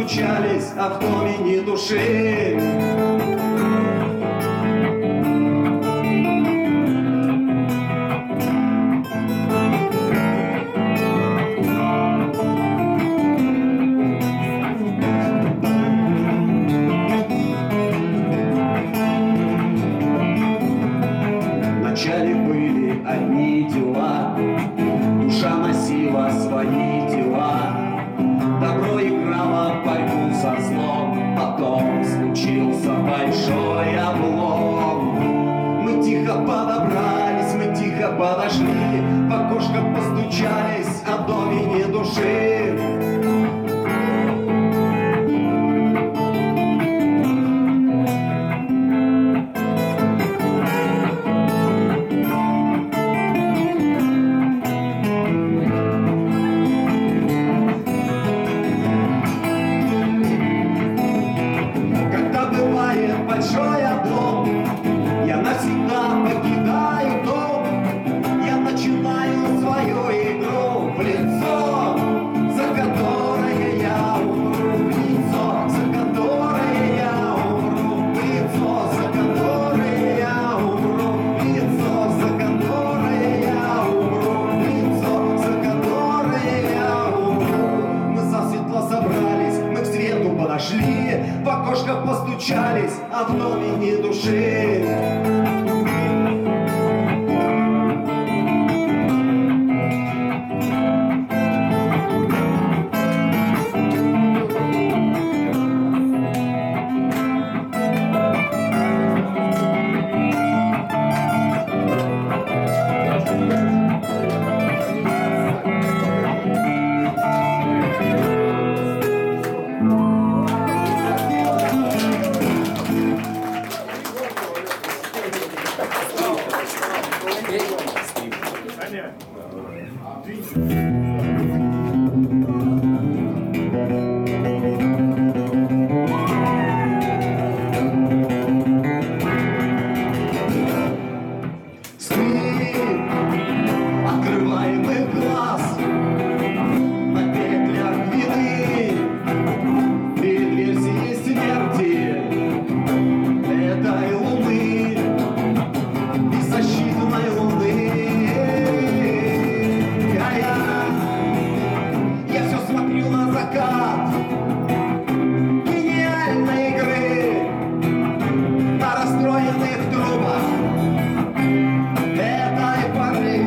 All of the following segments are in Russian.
постучались, а в доме ни души. Вначале были одни дела, душа носила свои дела, добро играло борьбу со злом, потом случился большой облом. Мы тихо подобрались, мы тихо подошли, в окошко постучались, а в доме ни души. Большой облом, я навсегда покидаю дом, я начинаю свою игру в лицо, за которое я умру, в лицо, за которое я умру, в лицо, за которое я умру, в лицо, за которое я умру, в лицо, за которое я умру. Мы засветло собрались, мы к свету подошли, в окошко постучались, а в доме ни души. Открываемых глаз на петлях вины, перед версией смерти этой луны, беззащитной луны. Я все смотрю на закат гениальной игры, на расстроенных трубах этой поры,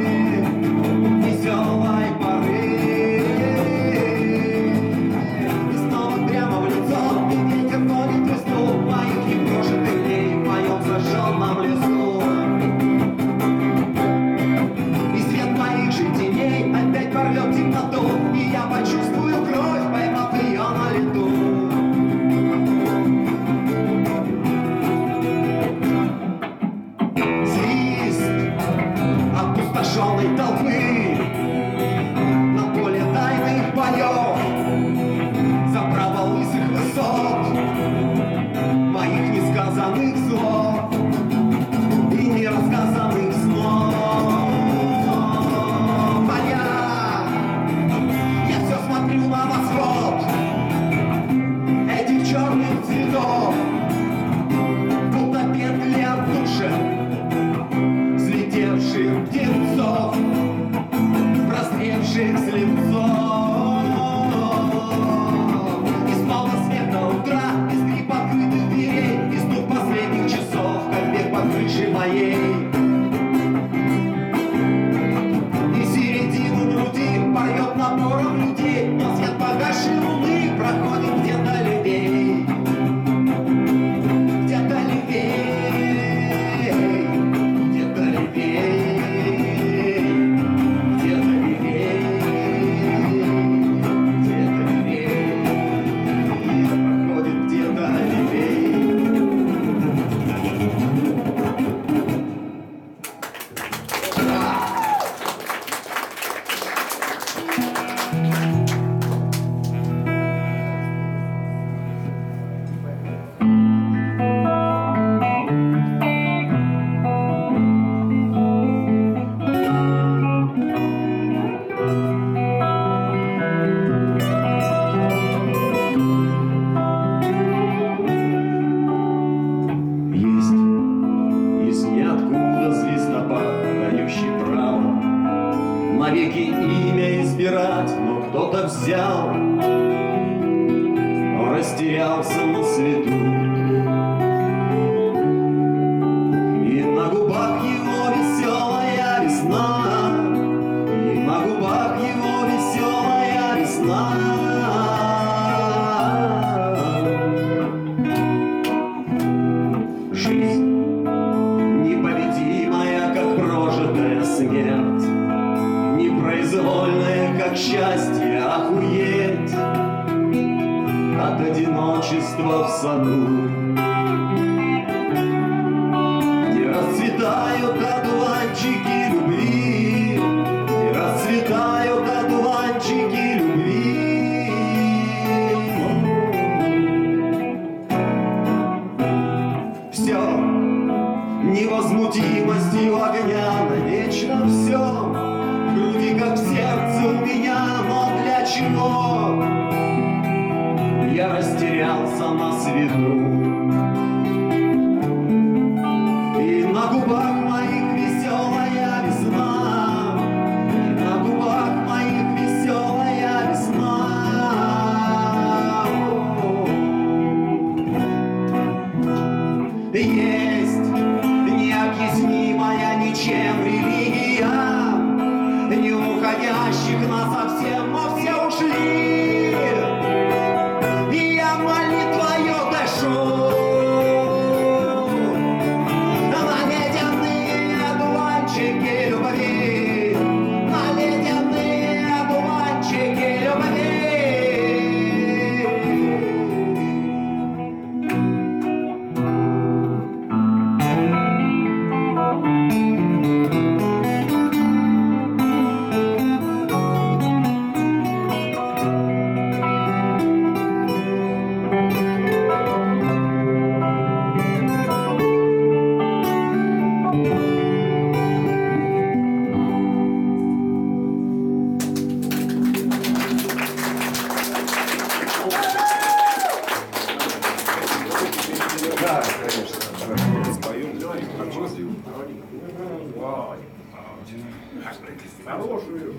веселой поры. И снова прямо в лицо ветер гонит листву моих непрошенных дней в моем зажженном лесу. И свет моих же теней опять порвет темноту, и я почувствую кровь, поймав ее на лету. Опустошенной толпы на поле тайных боев, за право лысых высот моих несказанных слов и нерассказанных снов. Я все смотрю на восход этих черных цветов, будто петли от души взлетевших птенцов. навеки имя избирать, но кто-то взял, он растерялся на свету. И на губах его веселая весна, и на губах его веселая весна. Жизнь непобедимая, как прожитая смерть, непроизвольная, как счастье, охуеть от одиночества в саду, где расцветают одуванчики любви, где расцветают одуванчики любви. Все невозмутимостью огня навечно, все в груди, как в сердце у меня, но для чего я растерялся на свету? И на губах моих веселая весна, и на губах моих веселая весна. Есть необъяснимая ничем религия не уходящих насовсем, но все ушли, и я молитвою дышу на ледяные одуванчики любви, на ледяные одуванчики любви. Да, конечно. Споем. Хорошую.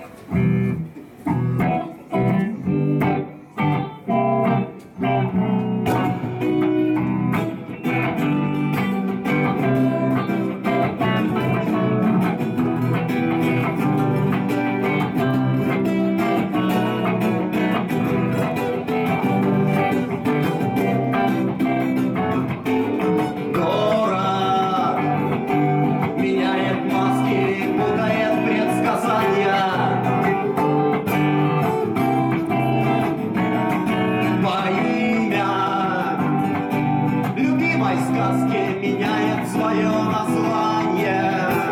Сказки меняет свое название.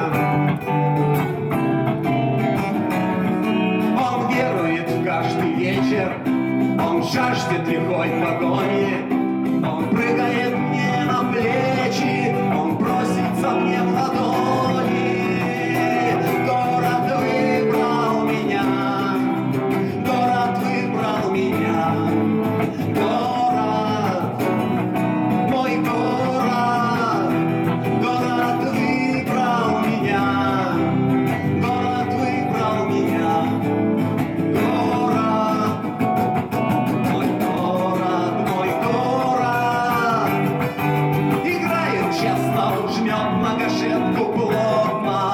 Он верует в каждый вечер, он жаждет лихой погони, он прыгает мне на плечи, он просится мне в ладони. Город выбрал меня, город выбрал меня, город, мой город, город выбрал меня, город выбрал меня, город, мой город, мой город. Играет честно, жмет на гашетку плотно.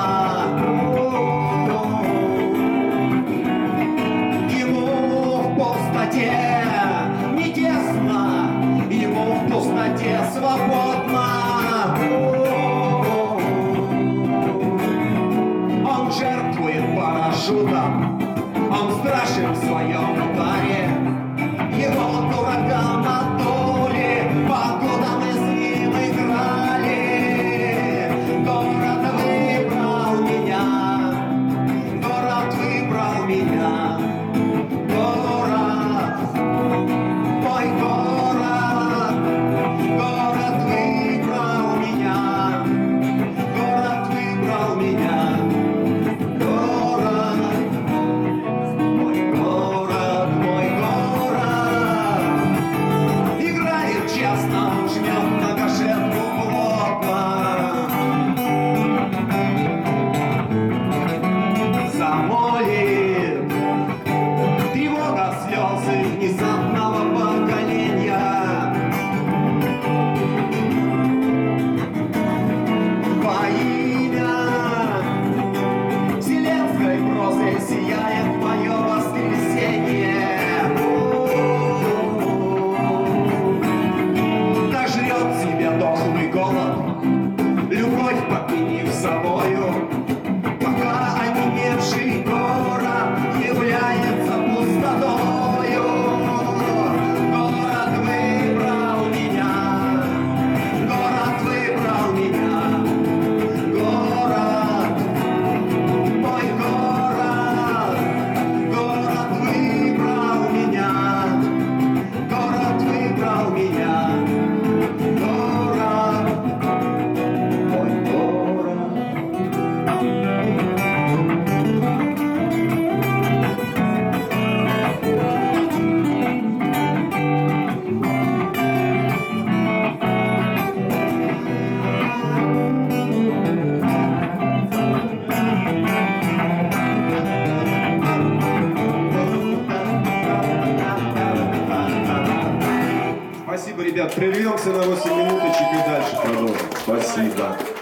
Ему в пустоте не тесно, ему в пустоте свободно. Он жертвует парашютом, он страшен в своем ударе. Его дурака на доле, покуда мы с ним играли. Город выбрал меня, город выбрал меня, город, мой город, город выбрал меня, город выбрал меня, город, мой город, мой город. слезы сияет мое воскресенье. Да жрет тебя дохлый голод, любовь покинив собою, пока онемевший город является пустотою. Город выбрал меня, город выбрал меня, город, мой город, город выбрал меня, город выбрал меня, город, мой город. Спасибо, ребят. Прервемся на 8 минуточек и дальше продолжим. Спасибо.